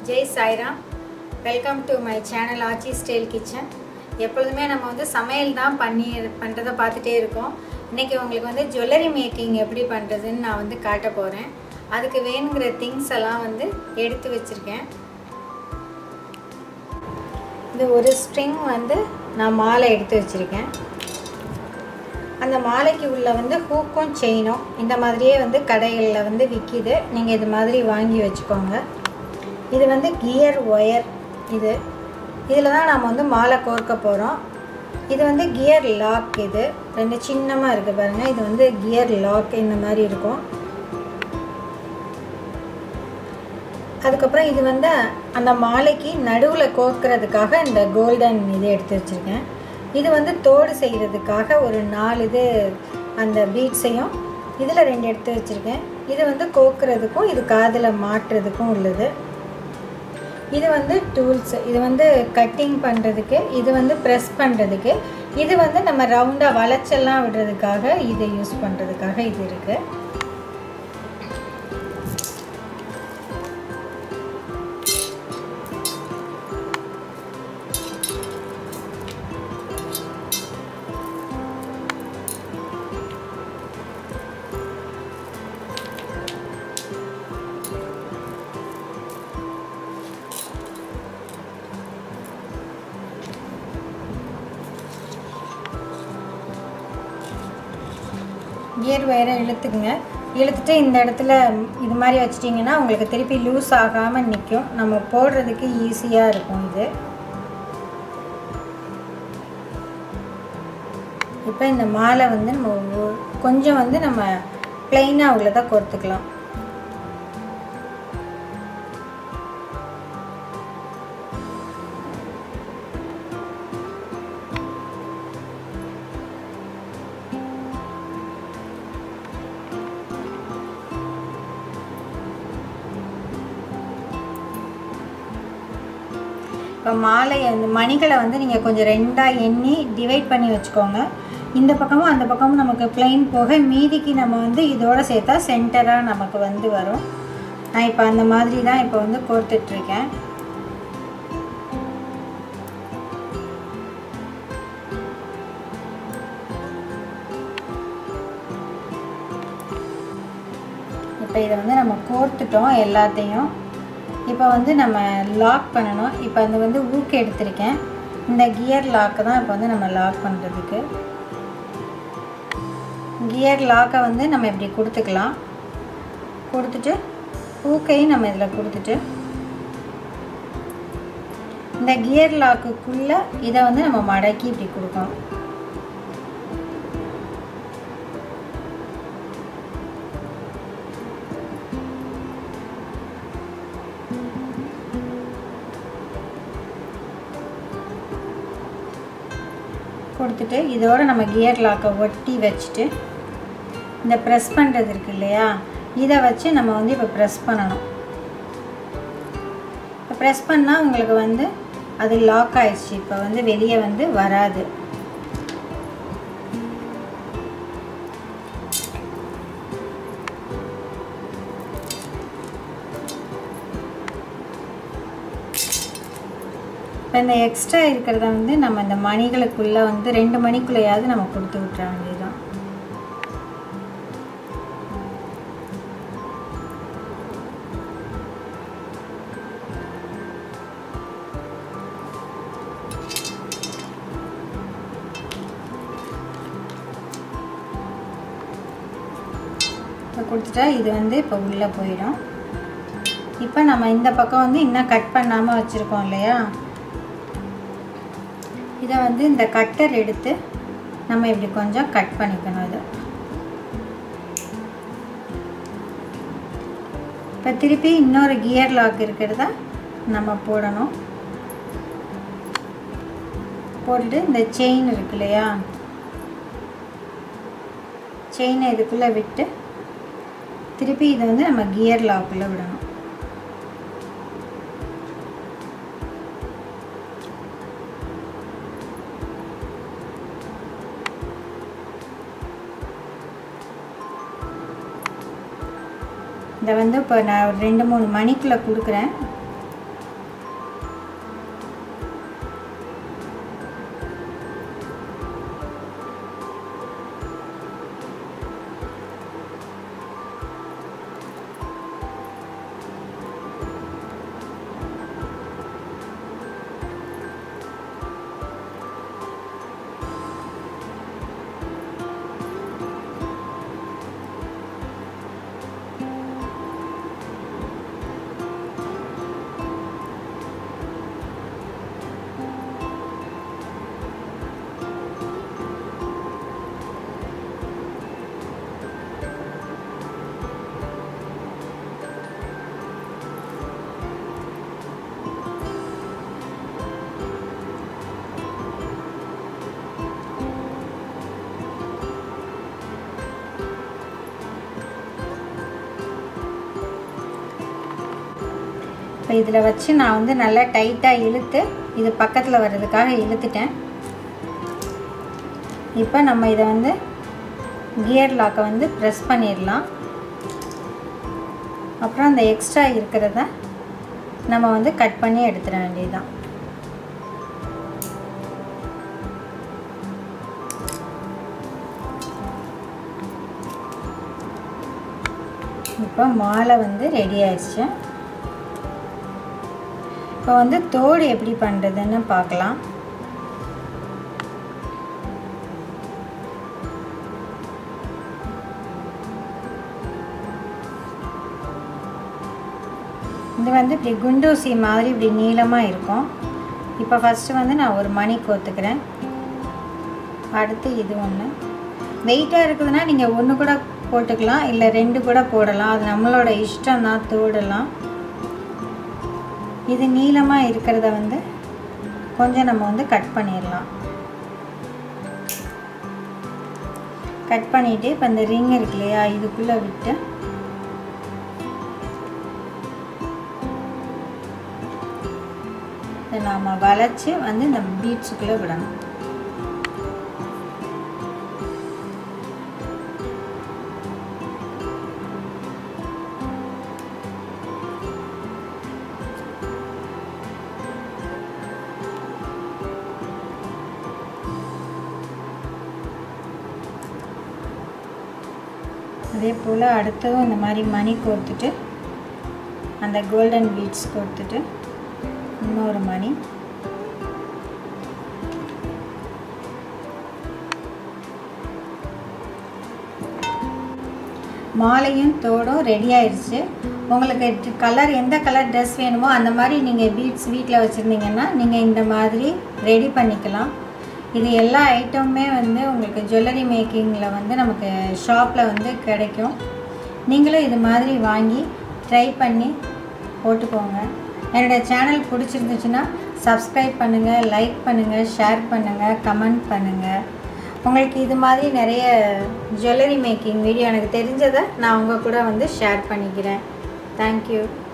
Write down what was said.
Jai Sairam. Welcome to my channel Aachi style kitchen. எப்பொழுதுமே நம்ம வந்து சமையல் தான் பண்ணுறதை பார்த்துட்டே இருக்கோம். இன்றைக்கி உங்களுக்கு வந்து ஜுவல்லரி மேக்கிங் எப்படி பண்ணுறதுன்னு நான் வந்து காட்ட போகிறேன். அதுக்கு வேணுங்கிற திங்ஸ் எல்லாம் வந்து எடுத்து வச்சுருக்கேன். இது ஒரு ஸ்ட்ரிங் வந்து நான் மாலை எடுத்து வச்சுருக்கேன். அந்த மாலைக்கு உள்ள வந்து ஹூக்கும் செயினும் இந்த மாதிரியே வந்து கடைகளில் வந்து விற்கிது. நீங்கள் இது மாதிரி வாங்கி வச்சுக்கோங்க. இது வந்து கியர் ஒயர். இதில் தான் நாம் வந்து மாலை கோர்க்க போகிறோம். இது வந்து கியர் லாக். இது ரெண்டு சின்னமாக இருக்குது பாருங்கள். இது வந்து கியர் லாக் இந்த மாதிரி இருக்கும். அதுக்கப்புறம் இது வந்து அந்த மாலைக்கு நடுவில் கோர்க்கிறதுக்காக இந்த கோல்டன் இது எடுத்து வச்சுருக்கேன். இது வந்து தோடு செய்கிறதுக்காக ஒரு 4 இது அந்த பீட்ஸையும் இதில் 2 எடுத்து வச்சுருக்கேன். இது வந்து கோர்க்கிறதுக்கும் இது காதில் மாட்டுறதுக்கும் உள்ளது. இது வந்து டூல்ஸ். இது வந்து கட்டிங் பண்ணுறதுக்கு, இது வந்து ப்ரெஸ் பண்ணுறதுக்கு, இது வந்து நம்ம ரவுண்டாக வளைச்செல்லாம் விடுறதுக்காக இதை யூஸ் பண்ணுறதுக்காக இது இருக்குது. கியர் ஒயரை இழுத்துக்குங்க. இழுத்துட்டு இந்த இடத்துல இது மாதிரி வச்சிட்டிங்கன்னா உங்களுக்கு திருப்பி லூஸ் ஆகாமல் நிற்கும். நம்ம போடுறதுக்கு ஈஸியாக இருக்கும். இது இப்போ இந்த மாலை வந்து நம்ம கொஞ்சம் வந்து நம்ம பிளெயினாக உள்ளதை கோர்த்துக்கலாம். இப்போ மாலை அந்த மணிகளை வந்து நீங்கள் கொஞ்சம் 2ஆக எண்ணி டிவைட் பண்ணி வச்சுக்கோங்க. இந்த பக்கமும் அந்த பக்கமும் நமக்கு பிளெயின் போக மீதிக்கு நம்ம வந்து இதோடு சேர்த்தா சென்டராக நமக்கு வந்து வரும். நான் இப்போ அந்த மாதிரி தான் இப்போ வந்து கோர்த்துட்ருக்கேன். இப்போ இதை வந்து நம்ம கோர்த்துட்டோம் எல்லாத்தையும். இப்போ வந்து நம்ம லாக் பண்ணணும். இப்போ அந்த வந்து ஊக்கு எடுத்திருக்கேன். இந்த கியர் லாக்கை தான் இப்போ வந்து நம்ம லாக் பண்ணுறதுக்கு. கியர் லாக்கை வந்து நம்ம இப்படி கொடுத்துக்கலாம். கொடுத்துட்டு ஊக்கையும் நம்ம இதில் கொடுத்துட்டு இந்த கியர் லாக்குக்குள்ளே இதை வந்து நம்ம மடக்கி இப்படி கொடுக்கணும். கொடுத்துட்டு இதோடு நம்ம கியர் லாக்கை ஒட்டி வச்சுட்டு இந்த ப்ரெஸ் பண்ணுறது இருக்குது இல்லையா, இதை வச்சு நம்ம வந்து இப்போ ப்ரெஸ் பண்ணணும். இப்போ ப்ரெஸ் பண்ணால் உங்களுக்கு வந்து அது லாக் ஆயிடுச்சு. இப்போ வந்து வெளியே வந்து வராது. இப்போ இந்த எக்ஸ்ட்ரா இருக்கிறத வந்து நம்ம இந்த மணிகளுக்குள்ளே வந்து 2 மணிக்குள்ளேயாவது நம்ம கொடுத்து விட்டுற வேண்டியதுதான். இப்போ கொடுத்துட்டா இது வந்து இப்போ உள்ளே போயிடும். இப்போ நம்ம இந்த பக்கம் வந்து இன்னும் கட் பண்ணாமல் வச்சுருக்கோம் இல்லையா, இதை வந்து இந்த கட்டர் எடுத்து நம்ம இப்படி கொஞ்சம் கட் பண்ணிக்கணும். இது இப்போ திருப்பி இன்னொரு கியர் லாக் இருக்கிறத நம்ம போடணும். போட்டுட்டு இந்த செயின் இருக்கு இல்லையா, செயினை இதுக்குள்ளே விட்டு திருப்பி இதை வந்து நம்ம கியர் லாக்குள்ளே விடணும். இதை வந்து இப்போ நான் ஒரு 2-3 மணிக்குள்ளே கொடுக்குறேன். இதில் வச்சு நான் வந்து நல்லா டைட்டாக இழுத்து இது பக்கத்தில் வர்றதுக்காக இழுத்துட்டேன். இப்போ நம்ம இதை வந்து கியர் லாக்கை வந்து ப்ரெஸ் பண்ணிடலாம். அப்புறம் அந்த எக்ஸ்ட்ரா இருக்கிறத நம்ம வந்து கட் பண்ணி எடுத்துட வேண்டியதுதான். இப்போ மாலை வந்து ரெடி ஆயிடுச்சு. இப்போ வந்து தோடு எப்படி பண்ணுறதுன்னு பார்க்கலாம். இது வந்து இப்படி குண்டூசி மாதிரி இப்படி நீளமாக இருக்கும். இப்போ ஃபஸ்ட்டு வந்து நான் ஒரு மணி கோத்துக்கிறேன். அடுத்து இது ஒன்று வெயிட்டாக இருக்குதுன்னா நீங்கள் ஒன்று கூட போட்டுக்கலாம், இல்லை 2 கூட போடலாம். அது நம்மளோட இஷ்டம் தான், தோடலாம். இது நீளமாக இருக்கிறத வந்து கொஞ்சம் நம்ம வந்து கட் பண்ணிடலாம். கட் பண்ணிவிட்டு இப்போ இந்த ரிங் இருக்கு இல்லையா, இதுக்குள்ளே விட்டு நாம் வளைச்சி வந்து இந்த பீட்ஸுக்குள்ளே விடணும். அதே போல் அடுத்ததும் இந்த மாதிரி மணி கோர்த்துட்டு அந்த கோல்டன் பீட்ஸ் கோர்த்துட்டு இன்னொரு மணி. மாலையும் தோடும் ரெடி ஆயிடுச்சு. உங்களுக்கு கலர் எந்த கலர் ட்ரெஸ் வேணுமோ அந்த மாதிரி நீங்கள் பீட்ஸ் வீட்டில் வச்சுருந்தீங்கன்னா நீங்கள் இந்த மாதிரி ரெடி பண்ணிக்கலாம். இது எல்லா ஐட்டமுமே வந்து உங்களுக்கு ஜுவல்லரி மேக்கிங்கில் வந்து நமக்கு ஷாப்பில் வந்து கிடைக்கும். நீங்களும் இது மாதிரி வாங்கி ட்ரை பண்ணி போட்டுக்கோங்க. என்னோடய சேனல் பிடிச்சிருந்துச்சுன்னா சப்ஸ்கிரைப் பண்ணுங்கள், லைக் பண்ணுங்கள், ஷேர் பண்ணுங்கள், கமெண்ட் பண்ணுங்கள். உங்களுக்கு இது மாதிரி நிறைய ஜுவல்லரி மேக்கிங் வீடியோ எனக்கு தெரிஞ்சதை நான் உங்கள் கூட வந்து ஷேர் பண்ணிக்கிறேன். தேங்க்யூ.